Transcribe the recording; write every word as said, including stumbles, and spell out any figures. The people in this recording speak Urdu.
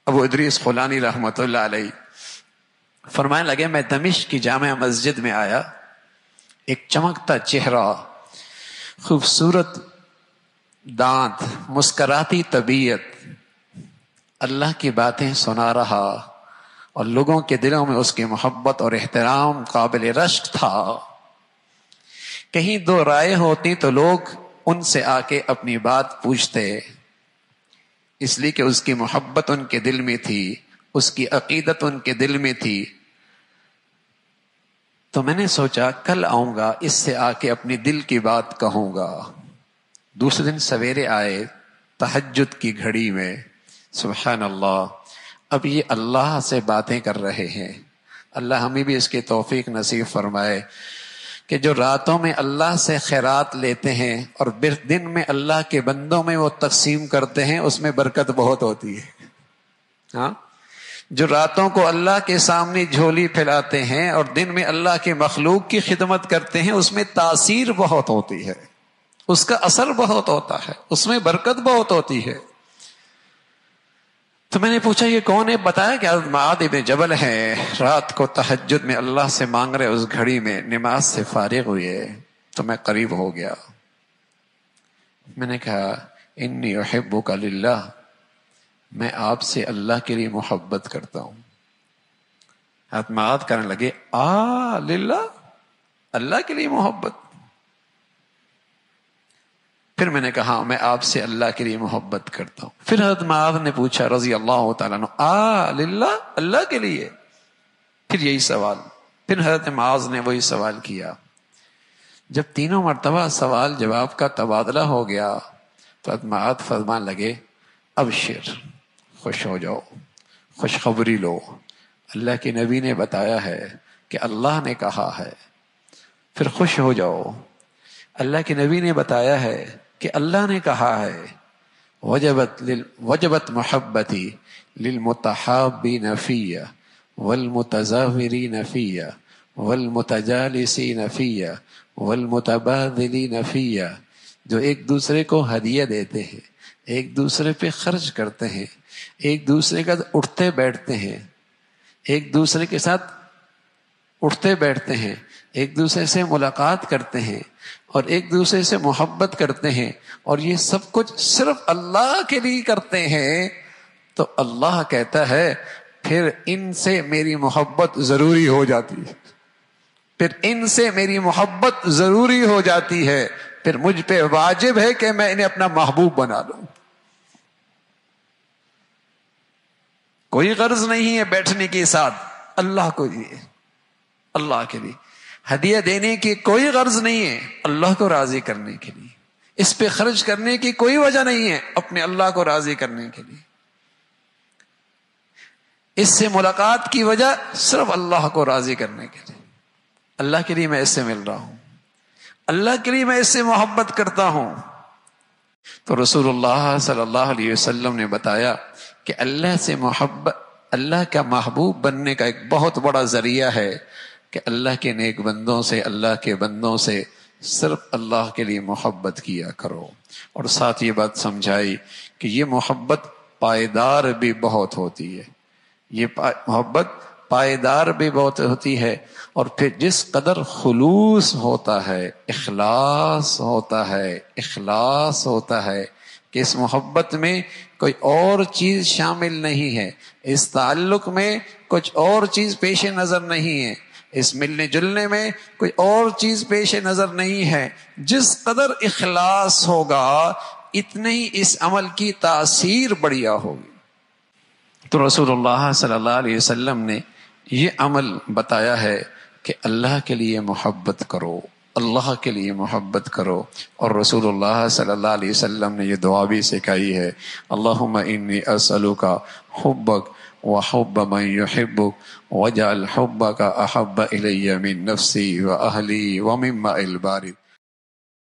ابو ادریس خولانی رحمۃ اللہ علیہ فرمانے لگے میں دمشق کی جامع مسجد میں آیا، ایک چمکتا چہرہ، خوبصورت دانت، مسکراتی طبیعت، اللہ کی باتیں سنا رہا اور لوگوں کے دلوں میں اس کی محبت اور احترام قابل رشک تھا۔ کہیں دو رائے ہوتی تو لوگ ان سے آ کے اپنی بات پوچھتے، اس لیے کہ اس کی محبت ان کے دل میں تھی، اس کی عقیدت ان کے دل میں تھی۔ تو میں نے سوچا کل آؤں گا، اس سے آ کے اپنی دل کی بات کہوں گا۔ دوسرے دن سویرے آئے تہجد کی گھڑی میں، سبحان اللہ، اب یہ اللہ سے باتیں کر رہے ہیں۔ اللہ ہمیں بھی اس کی توفیق نصیب فرمائے کہ جو راتوں میں اللہ سے خیرات لیتے ہیں اور دن میں اللہ کے بندوں میں وہ تقسیم کرتے ہیں، اس میں برکت بہت ہوتی ہے۔ ہاں، جو راتوں کو اللہ کے سامنے جھولی پھیلاتے ہیں اور دن میں اللہ کے مخلوق کی خدمت کرتے ہیں، اس میں تاثیر بہت ہوتی ہے، اس کا اثر بہت ہوتا ہے، اس میں برکت بہت ہوتی ہے۔ تو میں نے پوچھا یہ کون ہے؟ بتایا کہ حضرت معاذ بن جبل ہے، رات کو تہجد میں اللہ سے مانگ رہے، اس گھڑی میں نماز سے فارغ ہوئے تو میں قریب ہو گیا۔ میں نے کہا انی احبک للہ، میں آپ سے اللہ کے لیے محبت کرتا ہوں۔ حضرت معاذ کرنے لگے آ للہ، اللہ کے لیے محبت؟ پھر میں نے کہا میں آپ سے اللہ کے لیے محبت کرتا ہوں۔ پھر حضرت معاذ نے پوچھا رضی اللہ تعالیٰ عنہ، آ للہ، اللہ کے لیے؟ پھر یہی سوال، پھر حضرت معاذ نے وہی سوال کیا۔ جب تینوں مرتبہ سوال جواب کا تبادلہ ہو گیا تو حضرت معاذ فرمان لگے ابشر، خوش ہو جاؤ، خوشخبری لو، اللہ کے نبی نے بتایا ہے کہ اللہ نے کہا ہے، پھر خوش ہو جاؤ، اللہ کے نبی نے بتایا ہے کہ اللہ نے کہا ہے وجبت لل وجبت محبتی للمتحابین فی والمتزاورین فی والمتجالسین فی والمتبادلین فی، جو ایک دوسرے کو ہدیہ دیتے ہیں، ایک دوسرے پہ خرچ کرتے ہیں، ایک دوسرے کا اٹھتے بیٹھتے ہیں، ایک دوسرے کے ساتھ اٹھتے بیٹھتے ہیں، ایک دوسرے سے ملاقات کرتے ہیں اور ایک دوسرے سے محبت کرتے ہیں، اور یہ سب کچھ صرف اللہ کے لیے کرتے ہیں، تو اللہ کہتا ہے پھر ان سے میری محبت ضروری ہو جاتی ہے، پھر ان سے میری محبت ضروری ہو جاتی ہے، پھر مجھ پہ واجب ہے کہ میں انہیں اپنا محبوب بنا لوں۔ کوئی غرض نہیں ہے بیٹھنے کے ساتھ، اللہ کو لیے، اللہ کے لیے ہدیہ دینے کی کوئی غرض نہیں ہے، اللہ کو راضی کرنے کے لیے، اس پہ خرچ کرنے کی کوئی وجہ نہیں ہے، اپنے اللہ کو راضی کرنے کے لیے۔ اس سے ملاقات کی وجہ صرف اللہ کو راضی کرنے کے لیے، اللہ کے لیے میں اس سے مل رہا ہوں، اللہ کے لیے میں اس سے محبت کرتا ہوں۔ تو رسول اللہ صلی اللہ علیہ وسلم نے بتایا کہ اللہ سے محبت، اللہ کا محبوب بننے کا ایک بہت بڑا ذریعہ ہے کہ اللہ کے نیک بندوں سے، اللہ کے بندوں سے صرف اللہ کے لیے محبت کیا کرو، اور ساتھ یہ بات سمجھائی کہ یہ محبت پائیدار بھی بہت ہوتی ہے، یہ محبت پائیدار بھی بہت ہوتی ہے، اور پھر جس قدر خلوص ہوتا ہے، اخلاص ہوتا ہے، اخلاص ہوتا ہے کہ اس محبت میں کوئی اور چیز شامل نہیں ہے، اس تعلق میں کچھ اور چیز پیش نظر نہیں ہے، اس ملنے جلنے میں کوئی اور چیز پیش نظر نہیں ہے، جس قدر اخلاص ہوگا اتنے ہی اس عمل کی تاثیر بڑھیا ہوگی۔ تو رسول اللہ صلی اللہ علیہ وسلم نے یہ عمل بتایا ہے کہ اللہ کے لیے محبت کرو، اللہ کے لیے محبت کرو، اور رسول اللہ صلی اللہ علیہ وسلم نے یہ دعا بھی سکھائی ہے، اللہم انی اسألک حبک وحب من يحبك واجعل حبك احب الي من نفسي واهلي ومما البارد۔